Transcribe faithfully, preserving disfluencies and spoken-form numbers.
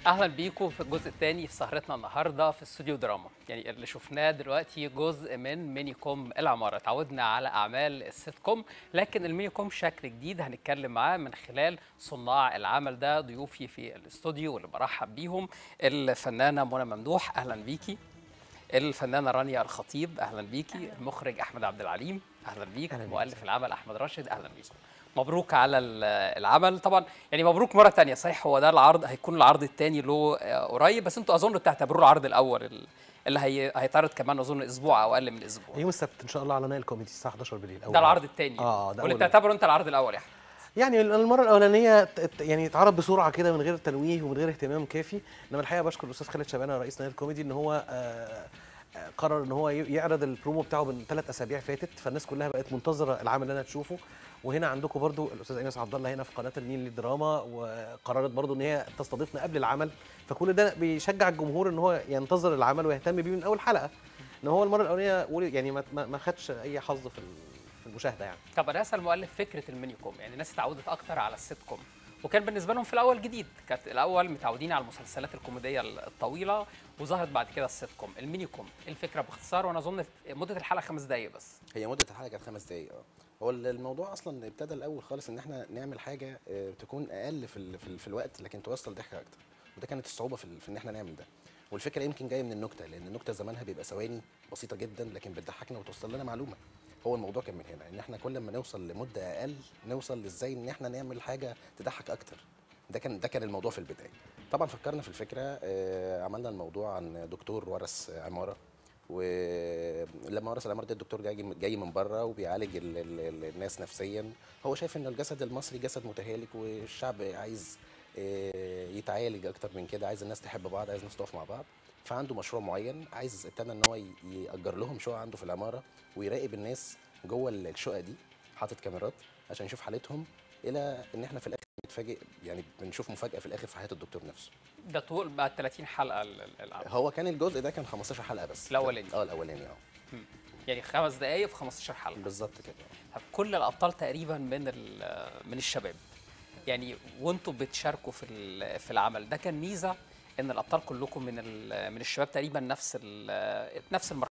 اهلا بيكم في الجزء الثاني في سهرتنا النهارده في استوديو دراما. يعني اللي شفناه دلوقتي جزء من ميني كوم العماره. اتعودنا على اعمال السيت كوم، لكن الميني كوم شكل جديد هنتكلم معاه من خلال صناع العمل ده. ضيوفي في الاستوديو واللي برحب بيهم الفنانه منى ممدوح، اهلا بيكي. الفنانه رانيا الخطيب، اهلا بيكي. المخرج احمد عبد العليم، اهلا بيك. مؤلف العمل احمد راشد، اهلا بيكم. مبروك على العمل طبعا، يعني مبروك مره تانية. صحيح هو ده العرض، هيكون العرض الثاني له قريب، بس انتوا اظن بتعتبروه العرض الاول اللي هي هيتعرض كمان اظن اسبوع او اقل من اسبوع. يوم السبت ان شاء الله على نايل كوميدي الساعه حداشر بالليل. ده العرض الثاني اه ده واللي بتعتبره انت العرض الاول يا احمد؟ يعني المره الاولانيه يعني اتعرض بسرعه كده من غير تنويه ومن غير اهتمام كافي، انما الحقيقه بشكر الاستاذ خالد شبانه رئيس نايل كوميدي ان هو آه قرر ان هو يعرض البرومو بتاعه من ثلاث اسابيع فاتت، فالناس كلها بقت منتظره العمل اللي انا تشوفه. وهنا عندكم برضو الاستاذ ايناس عبد الله هنا في قناه النيل للدراما، وقررت برضو ان هي تستضيفنا قبل العمل، فكل ده بيشجع الجمهور ان هو ينتظر العمل ويهتم بيه من اول حلقه. ان هو المره الاولانيه يعني ما ما خدش اي حظ في في المشاهده يعني. طب انا اسال المؤلف، فكره الميني كوم يعني الناس اتعودت اكتر على السيت كوم، وكان بالنسبه لهم في الاول جديد. كانت الاول متعودين على المسلسلات الكوميديه الطويله، وظهرت بعد كده السيت كوم. الميني كوم الفكره باختصار، وانا اظن مده الحلقه خمس دقائق بس. هي مده الحلقه كانت خمس دقائق. اه هو الموضوع اصلا ابتدى الاول خالص ان احنا نعمل حاجه تكون اقل في ال في, ال في الوقت، لكن توصل ضحكه اكتر، وده كانت الصعوبه في, في ان احنا نعمل ده. والفكره يمكن جايه من النكته، لان النكته زمانها بيبقى ثواني بسيطه جدا لكن بتضحكنا وتوصل لنا معلومه. هو الموضوع كان من هنا ان احنا كل ما نوصل لمده اقل نوصل ازاي ان احنا نعمل حاجه تضحك اكتر. ده كان ده كان الموضوع في البدايه. طبعا فكرنا في الفكره، عملنا الموضوع عن دكتور ورث عماره، ولما ورث العماره ده الدكتور جاي جاي من بره وبيعالج ال ال الناس نفسيا. هو شايف ان الجسد المصري جسد متهالك، والشعب عايز يتعالج اكتر من كده، عايز الناس تحب بعض، عايز الناس تقف مع بعض. فعنده مشروع معين، عايز ابتدى ان هو يأجر لهم شقق عنده في العماره ويراقب الناس جوه الشقق دي، حاطط كاميرات عشان يشوف حالتهم، الى ان احنا في الاخر بنتفاجئ، يعني بنشوف مفاجاه في الاخر في حياه الدكتور نفسه. ده طول بقى ثلاثين حلقه العمل؟ هو كان الجزء ده كان خمستاشر حلقه بس الاولاني. اه الاولاني اه يعني خمس دقائق في خمستاشر حلقه بالظبط كده. طب كل الابطال تقريبا من من الشباب، يعني وانتم بتشاركوا في في العمل ده كان ميزه ان الابطال كلكم من من الشباب تقريبا، نفس نفس المرحله